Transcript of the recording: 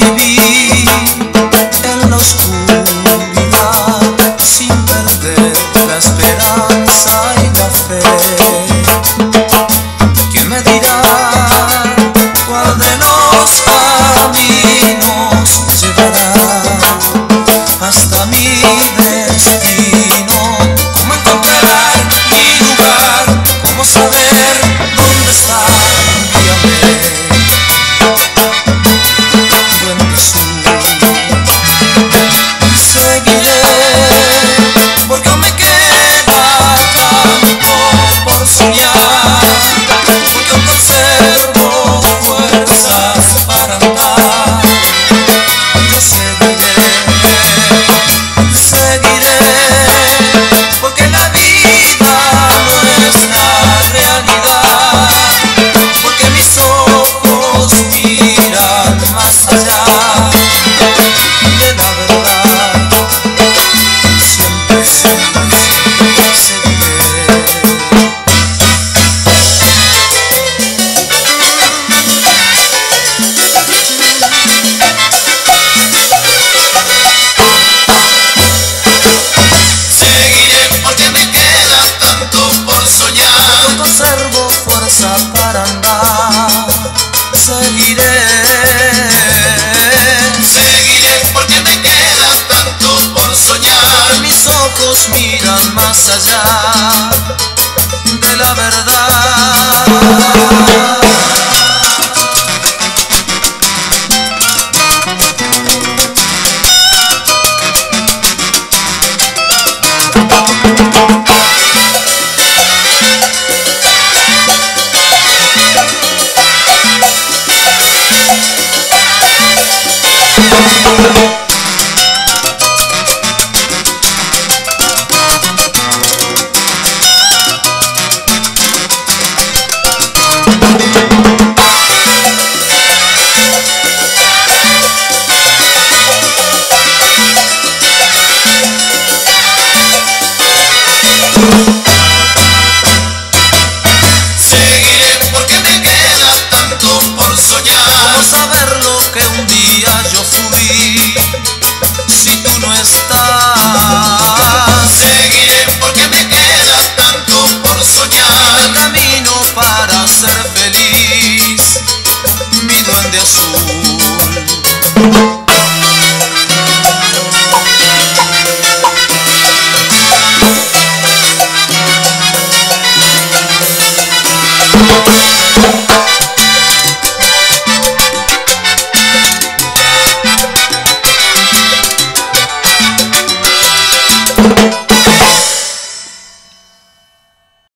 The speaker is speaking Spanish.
vivir en la oscuridad sin perder la esperanza y la fe. ¿Quién me dirá cuál de los caminos me llevará hasta mi destino? ¿Cómo encontrar mi lugar? ¿Cómo saber dónde está? Guíame, buen Jesús. Seguiré porque aún me queda tanto por soñar, porque aún conservo fuerzas para andar. Yo seguiré, porque la vida no es la realidad, porque mis ojos miran más allá de la verdad. Siempre seguiré. Seguiré porque me queda tanto por soñar, no conservo fuerza para andar. Seguiré, seguiré porque me queda tanto por soñar. Mis ojos miran más allá de la verdad. Seguiré porque me queda tanto por soñar. ¿Cómo saber lo que un día yo fui si tú no estás? Seguiré porque me queda tanto por soñar. El camino para ser feliz, mi duende azul.